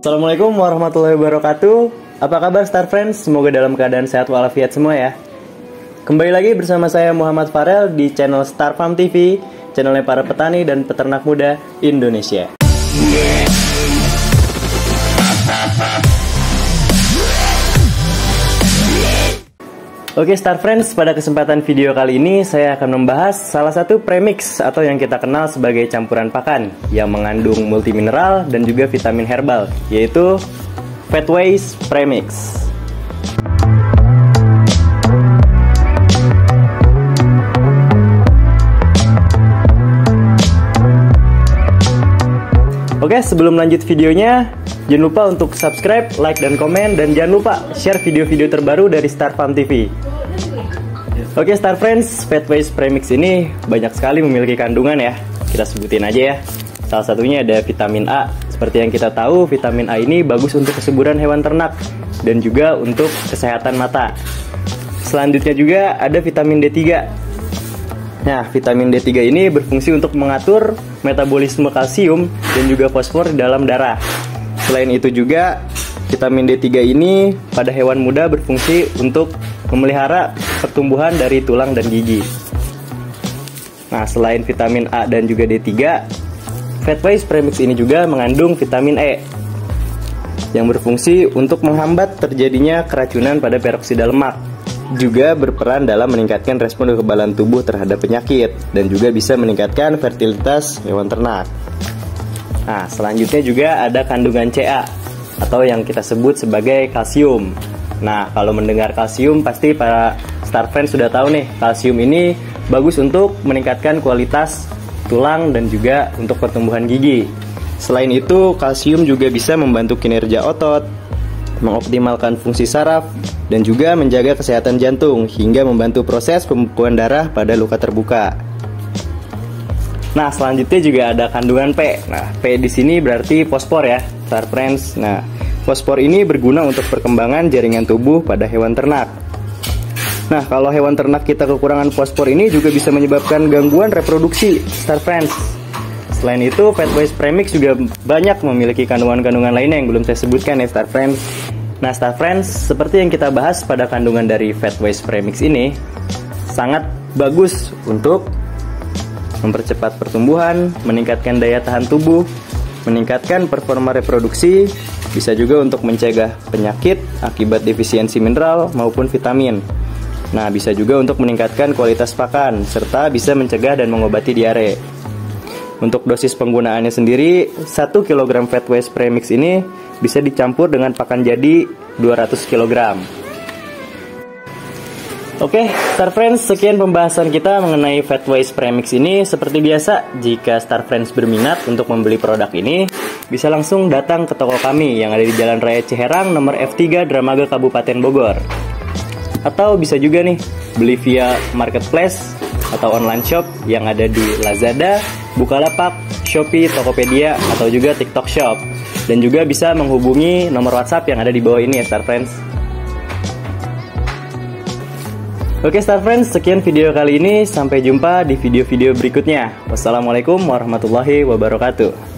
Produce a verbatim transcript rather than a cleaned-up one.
Assalamualaikum warahmatullahi wabarakatuh. Apa kabar Star Friends? Semoga dalam keadaan sehat walafiat semua ya. Kembali lagi bersama saya Muhammad Farel di channel Star Farm T V, channelnya para petani dan peternak muda Indonesia. Oke Star Friends, pada kesempatan video kali ini saya akan membahas salah satu premix atau yang kita kenal sebagai campuran pakan yang mengandung multimineral dan juga vitamin herbal, yaitu Fatways Premix. Oke, sebelum lanjut videonya, jangan lupa untuk subscribe, like, dan komen, dan jangan lupa share video-video terbaru dari Star Farm T V. Oke Star Friends, Fatways Premix ini banyak sekali memiliki kandungan ya. Kita sebutin aja ya. Salah satunya ada vitamin A. Seperti yang kita tahu, vitamin A ini bagus untuk kesuburan hewan ternak dan juga untuk kesehatan mata. Selanjutnya juga ada vitamin D tiga. Nah, vitamin D tiga ini berfungsi untuk mengatur metabolisme kalsium dan juga fosfor di dalam darah. Selain itu juga, vitamin D tiga ini pada hewan muda berfungsi untuk memelihara pertumbuhan dari tulang dan gigi. Nah, selain vitamin A dan juga D tiga, Fatways Premix ini juga mengandung vitamin E yang berfungsi untuk menghambat terjadinya keracunan pada peroksida lemak. Juga berperan dalam meningkatkan respon kekebalan tubuh terhadap penyakit dan juga bisa meningkatkan fertilitas hewan ternak. Nah, selanjutnya juga ada kandungan C A atau yang kita sebut sebagai kalsium. Nah, kalau mendengar kalsium pasti para Star Friends sudah tahu nih, kalsium ini bagus untuk meningkatkan kualitas tulang dan juga untuk pertumbuhan gigi. Selain itu, kalsium juga bisa membantu kinerja otot, mengoptimalkan fungsi saraf, dan juga menjaga kesehatan jantung hingga membantu proses pembekuan darah pada luka terbuka. Nah, selanjutnya juga ada kandungan P. Nah, P di sini berarti fosfor ya, Star Friends. Nah, fosfor ini berguna untuk perkembangan jaringan tubuh pada hewan ternak. Nah, kalau hewan ternak kita kekurangan fosfor ini juga bisa menyebabkan gangguan reproduksi, Star Friends. Selain itu, Fatways Premix juga banyak memiliki kandungan-kandungan lainnya yang belum saya sebutkan ya, Star Friends. Nah, Star Friends, seperti yang kita bahas pada kandungan dari Fatways Premix ini, sangat bagus untuk mempercepat pertumbuhan, meningkatkan daya tahan tubuh, meningkatkan performa reproduksi, bisa juga untuk mencegah penyakit akibat defisiensi mineral maupun vitamin. Nah, bisa juga untuk meningkatkan kualitas pakan, serta bisa mencegah dan mengobati diare. Untuk dosis penggunaannya sendiri, satu kilogram Fatways Premix ini bisa dicampur dengan pakan jadi dua ratus kilogram. Oke, Star Friends, sekian pembahasan kita mengenai Fatways Premix ini. Seperti biasa, jika Star Friends berminat untuk membeli produk ini, bisa langsung datang ke toko kami yang ada di Jalan Raya Ciherang, nomor F tiga, Dramaga, Kabupaten Bogor. Atau bisa juga nih, beli via marketplace atau online shop yang ada di Lazada, Bukalapak, Shopee, Tokopedia, atau juga TikTok Shop. Dan juga bisa menghubungi nomor WhatsApp yang ada di bawah ini ya, Star Friends. Oke Star Friends, sekian video kali ini. Sampai jumpa di video-video berikutnya. Wassalamualaikum warahmatullahi wabarakatuh.